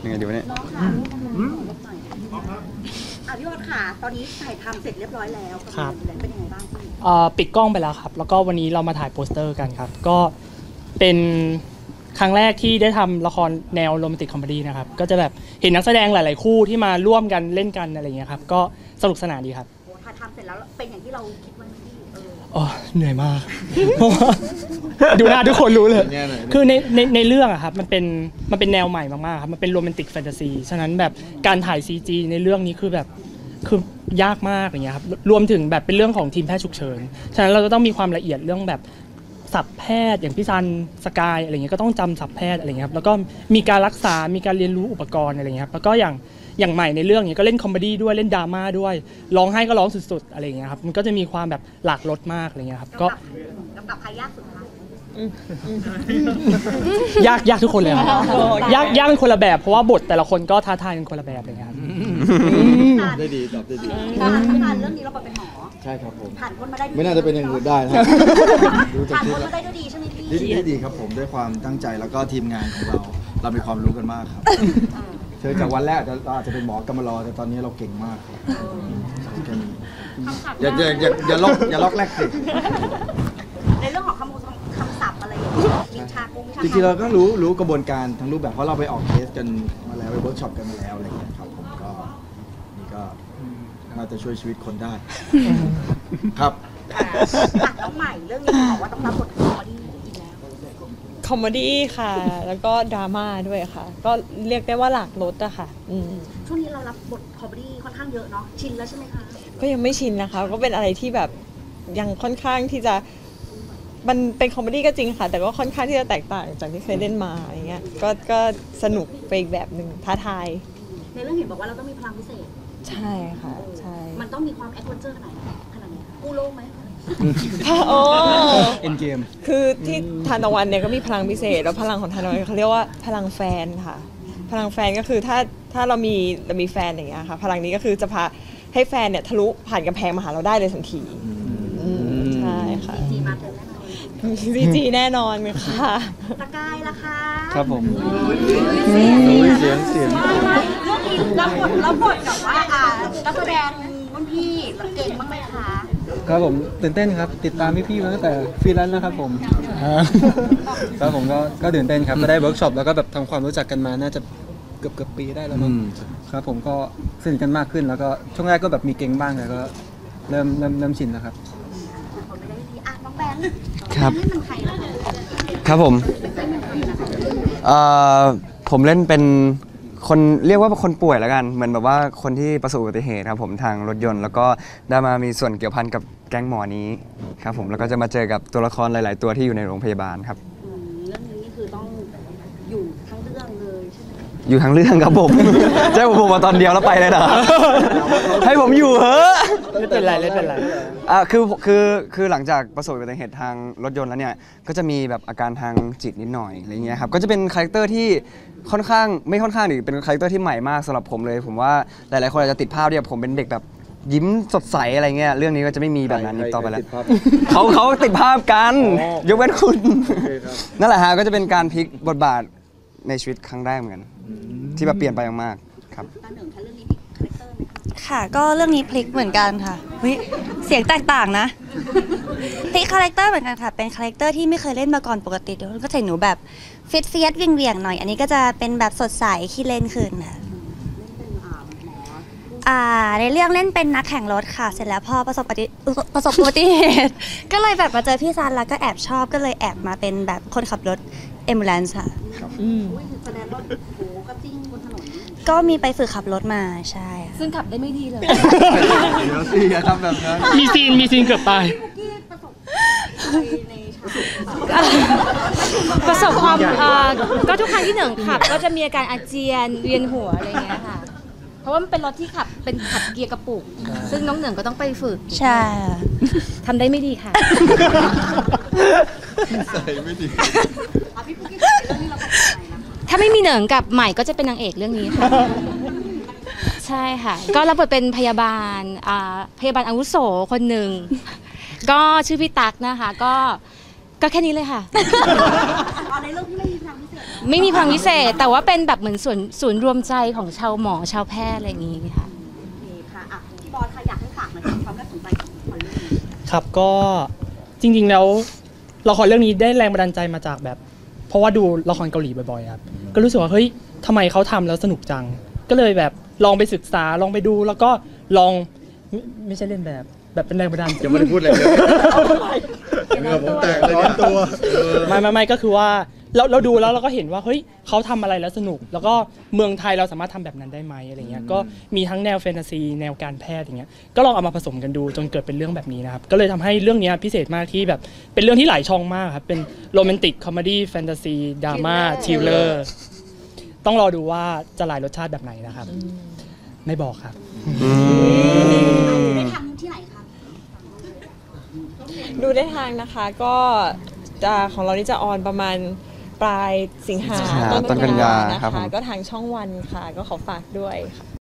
ยังไงดีวะเนี่ยน้องค่ะพี่วอดค่ะตอนนี้ถ่ายทำเสร็จเรียบร้อยแล้วครับเป็นยังไงบ้างพี่ปิดกล้องไปแล้วครับแล้วก็วันนี้เรามาถ่ายโปสเตอร์กันครับก็เป็นครั้งแรกที่ได้ทำละครแนวโรแมนติกคอมเมดี้นะครับก็จะแบบเห็นนักแสดงหลายๆคู่ที่มาร่วมกันเล่นกันอะไรอย่างเงี้ยครับก็สนุกสนานดีครับถ่ายทำเสร็จแล้วเป็นอย่างที่เราคิดไว้ไหมพี่เหนื่อยมากดูหน้าทุกคนรู้เลยคือในเรื่องอะครับมันเป็นแนวใหม่มากๆครับมันเป็นโรแมนติกแฟนตาซีฉะนั้นแบบการถ่าย CG ในเรื่องนี้คือยากมากอย่างเงี้ยครับรวมถึงแบบเป็นเรื่องของทีมแพทย์ฉุกเฉินฉะนั้นเราจะต้องมีความละเอียดเรื่องแบบศัพท์แพทย์อย่างพี่ซันสกายอะไรเงี้ยก็ต้องจำศัพท์แพทย์อะไรเงี้ยครับแล้วก็มีการรักษามีการเรียนรู้อุปกรณ์อะไรเงี้ยครับแล้วก็อย่างใหม่ในเรื่องนี้ก็เล่นคอมเมดี้ด้วยเล่นดราม่าด้วยร้องไห้ก็ร้องสุดๆอะไรเงี้ยครับมันก็จะมีความแบบหลากรสมากอะไรเงี้ยครับก็กับใครยากสุดคะยากทุกคนเลยครับยากเป็นคนละแบบเพราะว่าบทแต่ละคนก็ท้าทายเป็นคนละแบบอะไรเงี้ยครับได้ดีตอบได้ดีเรื่องนี้เราเป็นหมอใช่ครับผมผ่านพ้นมาได้ไม่น่าจะเป็นอย่างอื่นได้นะผ่านพ้นมาได้ด้วยดีใช่ไหมพี่ดีครับผมด้วยความตั้งใจแล้วก็ทีมงานของเรามีความรู้กันมากครับเธอจากวันแรกเราอาจจะเป็นหมอกำมารอแต่ตอนนี้เราเก่งมากครับอย่าล็อกแรกสิในเรื่องของคำศัพท์อะไรอย่างเงี้ยวิชาจริงๆเราก็รู้กระบวนการทั้งรูปแบบเพราะเราไปออกเคสกันมาแล้วไปเวิร์กช็อปกันมาแล้วอะไรอย่างเงี้ยครับผมก็นี่ก็น่าจะช่วยชีวิตคนได้ครับน้องใหม่เรื่องนี้บอกว่าต้องรับบทคอมเมดี้อีกแล้วคอมเมดี้ค่ะแล้วก็ดราม่าด้วยค่ะก็เรียกได้ว่าหลากรสอะค่ะช่วงนี้เรารับบทคอมเมดี้ค่อนข้างเยอะเนาะชินแล้วใช่ไหมคะก็ยังไม่ชินนะคะก็เป็นอะไรที่แบบยังค่อนข้างที่จะมันเป็นคอมเมดี้ก็จริงค่ะแต่ก็ค่อนข้างที่จะแตกต่างจากที่เคยเล่นมาอย่างเงี้ยก็สนุกไปอีกแบบหนึ่งท้าทายในเรื่องเห็นบอกว่าเราต้องมีพลังพิเศษใช่ค่ะใช่มันต้องมีความแอดเวนเจอร์ขนาดนี้กู้โลกไหมโอ้เอ็นเกมคือที่ทานตะวันเนี่ยก็มีพลังพิเศษแล้วพลังของทานตะวันเขาเรียกว่าพลังแฟนค่ะพลังแฟนก็คือถ้าเรามีแฟนอย่างเงี้ยค่ะพลังนี้ก็คือจะพาให้แฟนเนี่ยทะลุผ่านกำแพงมาหาเราได้เลยทันทีใช่ค่ะซีแน่นอนค่ะสกายล่ะคะครับผมเสียงรับบทกับว่านักแสดงรุ่นพี่เก่งบ้างไหมคะครับผมตื่นเต้นครับติดตามพี่ๆมาตั้งแต่ฟรีแลนซ์นะครับผมครับผมก็ตื่นเต้นครับก็ได้เวิร์กช็อปแล้วก็แบบทำความรู้จักกันมาน่าจะเกือบปีได้แล้วมั้งครับผมก็สนิทกันมากขึ้นแล้วก็ช่วงแรกก็แบบมีเก่งบ้างแต่ก็เริ่มชินแล้วครับน้องแบงค์ครับผมผมเล่นเป็นคนเรียกว่าคนป่วยแล้วกันเหมือนแบบว่าคนที่ประสบอุบัติเหตุครับผมทางรถยนต์แล้วก็ได้มามีส่วนเกี่ยวพันกับแก๊งหมอนี้ครับผมแล้วก็จะมาเจอกับตัวละครหลายๆตัวที่อยู่ในโรงพยาบาลครับเรื่องนี้คือต้องอยู่ทั้งเรื่องเลยใช่ไหมอยู่ทั้งเรื่องครับผมใช่ผมมาตอนเดียวแล้วไปเลยนะให้ผมอยู่เหอะไม่เป็นไรคือหลังจากประสบอุบัติเหตุทางรถยนต์แล้วเนี่ยก็จะมีแบบอาการทางจิตนิดหน่อยอะไรเงี้ยครับก็จะเป็นคาแรคเตอร์ที่ค่อนข้างหรือเป็นคาแรคเตอร์ที่ใหม่มากสำหรับผมเลยผมว่าหลายๆคนอาจจะติดภาพที่ผมเป็นเด็กแบบยิ้มสดใสอะไรเงี้ยเรื่องนี้ก็จะไม่มีแบบนั้นอีกต่อไปแล้วเขาติดภาพกันยกเว้นคุณนั่นแหละฮะก็จะเป็นการพลิกบทบาทในชีวิตครั้งแรกเหมือนกันที่แบบเปลี่ยนไปมากๆครับค่ะก็เรื่องนี้พลิกเหมือนกันค่ะเสียงแตกต่างนะพลิกคาแรคเตอร์เหมือนกันค่ะเป็นคาแรคเตอร์ที่ไม่เคยเล่นมาก่อนปกติเดี๋ยวก็จะหนูแบบเฟียสเวียงหน่อยอันนี้ก็จะเป็นแบบสดใสขี้เล่นขึ้นค่ะในเรื่องเล่นเป็นนักแข่งรถค่ะเสร็จแล้วพอประสบอุบัติเหตุก็เลยแบบมาเจอพี่ซันแล้วก็แอบชอบก็เลยแอบมาเป็นแบบคนขับรถแอมบูเลนซ์ค่ะแสดงว่าโหก็จริงบนถนนก็มีไปฝึกขับรถมาใช่ซึ่งขับได้ไม่ดีเลยเดี๋ยวสิอย่าทำแบบนั้นมีซีนเกือบตายประสบความก็ทุกครั้งที่หนึ่งขับก็จะมีอาการอาเจียนเวียนหัวอะไรเงี้ยค่ะเพราะว่ามันเป็นรถที่ขับเกียร์กระปุกซึ่งน้องเหนึ่งก็ต้องไปฝึกใช่ทำได้ไม่ดีค่ะใส่ไม่ดีถ้าไม่มีเหนึ่งกับใหม่ก็จะเป็นนางเอกเรื่องนี้ค่ะใช่ค่ะก็รับบทเป็นพยาบาลอาวุโสคนหนึ่งก็ชื่อพี่ตั๊กนะคะก็แค่นี้เลยค่ะในเรื่องที่ไม่มีพลังพิเศษไม่มีพลังวิเศษ แต่ว่าเป็นแบบเหมือนศูนย์รวมใจของชาวหมอชาวแพทย์อะไรอย่างงี้ค่ะโอเคค่ะอ่ะพี่บอสค่ะอยากให้ฝากหน่อยถึงความน่าสนใจของละครเรื่องนี้ครับก็จริงๆแล้วละครเรื่องนี้ได้แรงบันดาลใจมาจากแบบ เพราะว่าดูละครเกาหลีบ่อยๆครับก็รู้สึกว่าเฮ้ยทำไมเขาทำแล้วสนุกจัง ก็เลยแบบลองไปศึกษาลองไปดูแล้วก็ลองไม่ใช่เล่นแบบเป็นแรงบันดาลใจยังไม่ได้พูดอะไรเลยเหงื่อผมแตกเลยเนี่ยตัวไม่ก็คือว่าเราดูแล้วเราก็เห็นว่าเฮ้ยเขาทำอะไรแล้วสนุก แล้วก็เมืองไทยเราสามารถทำแบบนั้นได้ไหมอะไรเงี้ยก็มีทั้งแนวแฟนตาซีแนวการแพทย์อย่างเงี้ยก็ลองเอามาผสมกันดูจนเกิดเป็นเรื่องแบบนี้นะครับก็เลยทำให้เรื่องนี้พิเศษมากที่แบบเป็นเรื่องที่หลายช่องมากครับเป็นโรแมนติกคอมเมดี้แฟนตาซีดราม่าทริลเลอร์ต้องรอดูว่าจะหลายรสชาติแบบไหนนะครับไม่บอกครับได้ทำที่ไหนคะดูได้ทางนะคะก็จะของเรานี่จะออนประมาณปลายสิงหาต้นกันยานะครัคะบผมก็ทางช่องวันค่ะ ก็ขอฝากด้วยค่ะ